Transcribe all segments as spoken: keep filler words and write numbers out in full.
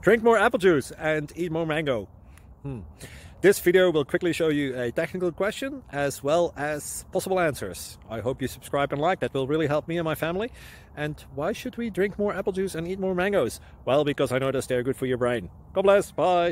Drink more apple juice and eat more mango. Hmm. This video will quickly show you a technical question as well as possible answers. I hope you subscribe and like, that will really help me and my family. And why should we drink more apple juice and eat more mangoes? Well, because I noticed they're good for your brain. God bless, bye!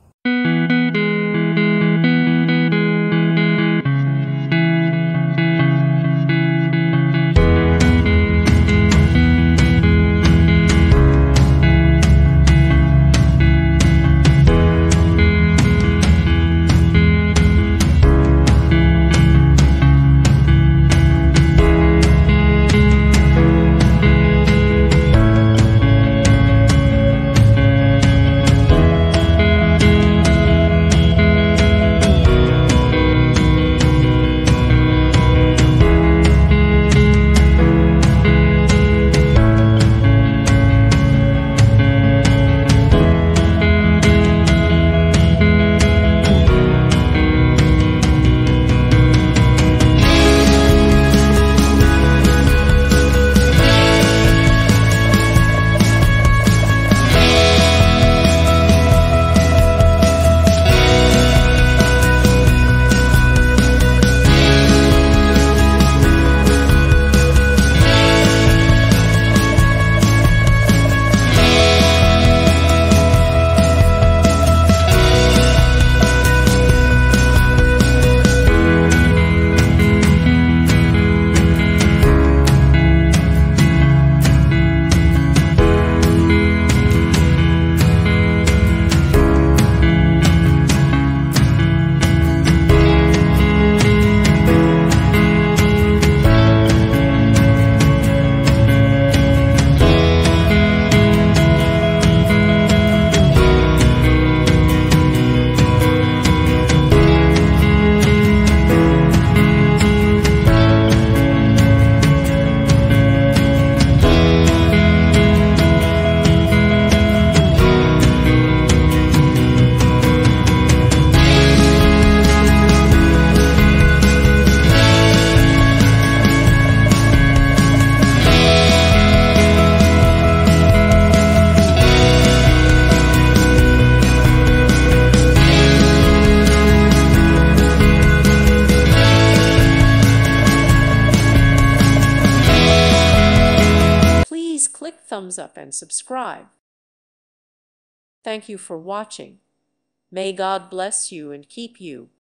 Click thumbs up and subscribe. Thank you for watching. May God bless you and keep you.